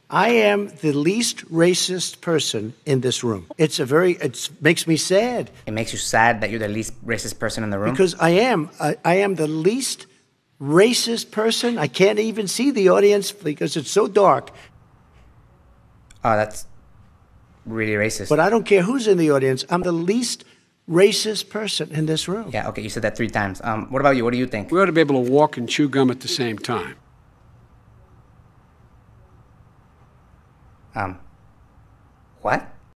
I am the least racist person in this room. It makes me sad. It makes you sad that you're the least racist person in the room? Because I am the least racist person. I can't even see the audience because it's so dark. Oh, that's really racist. But I don't care who's in the audience. I'm the least racist person in this room. Yeah, okay, you said that 3 times. What about you? What do you think? We ought to be able to walk and chew gum at the same time. What?